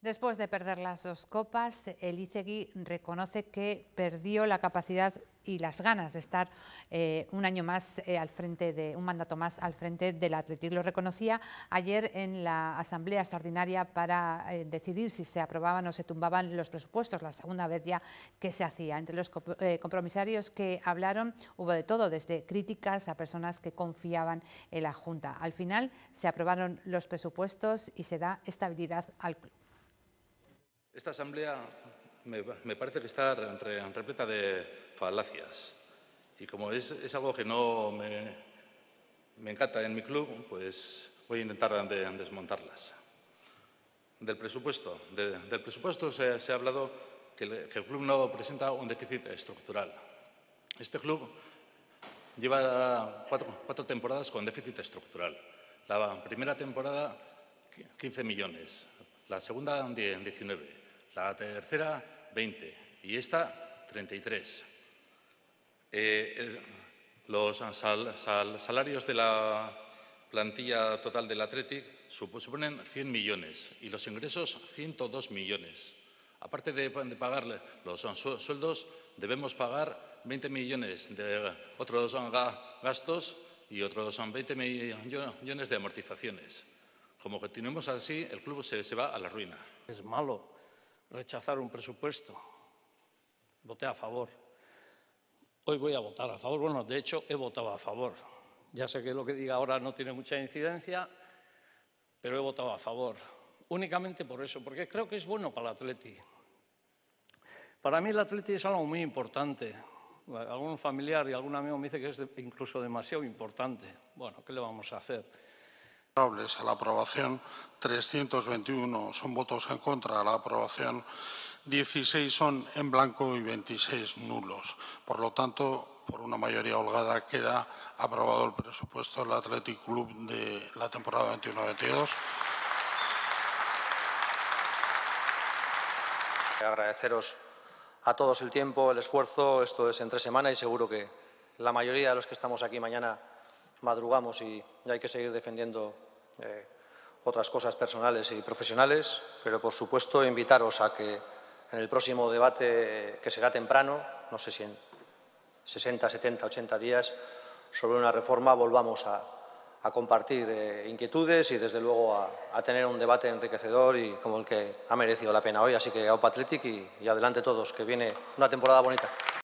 Después de perder las dos copas, Elizegui reconoce que perdió la capacidad y las ganas de estar un año más al frente un mandato más al frente del Athletic. Lo reconocía ayer en la asamblea extraordinaria para decidir si se aprobaban o se tumbaban los presupuestos, la segunda vez ya que se hacía. Entre los compromisarios que hablaron hubo de todo, desde críticas a personas que confiaban en la Junta. Al final se aprobaron los presupuestos y se da estabilidad al club. Esta asamblea me parece que está repleta de falacias y como es algo que no me encanta en mi club, pues voy a intentar desmontarlas. Del presupuesto se ha hablado que el club no presenta un déficit estructural. Este club lleva cuatro temporadas con déficit estructural. La primera temporada, 15 millones. La segunda, 19. La tercera, 20. Y esta, 33. Los salarios de la plantilla total del Athletic suponen 100 millones y los ingresos 102 millones. Aparte de pagarle los sueldos, debemos pagar 20 millones de otros gastos y otros 20 millones de amortizaciones. Como continuemos así, el club se va a la ruina. Es malo rechazar un presupuesto. Voté a favor. Hoy voy a votar a favor. Bueno, de hecho, he votado a favor. Ya sé que lo que diga ahora no tiene mucha incidencia, pero he votado a favor. Únicamente por eso, porque creo que es bueno para el Athletic. Para mí el Athletic es algo muy importante. Algún familiar y algún amigo me dice que es incluso demasiado importante. Bueno, ¿qué le vamos a hacer? A la aprobación, 321 son votos en contra a la aprobación, 16 son en blanco y 26 nulos. Por lo tanto, por una mayoría holgada queda aprobado el presupuesto del Athletic Club de la temporada 21-22. Agradeceros a todos el tiempo, el esfuerzo. Esto es entre semana y seguro que la mayoría de los que estamos aquí mañana madrugamos y hay que seguir defendiendo otras cosas personales y profesionales, pero por supuesto invitaros a que en el próximo debate, que será temprano, no sé si en 60, 70, 80 días, sobre una reforma volvamos a compartir inquietudes y desde luego a tener un debate enriquecedor y como el que ha merecido la pena hoy. Así que Aupa Athletic y adelante todos, que viene una temporada bonita.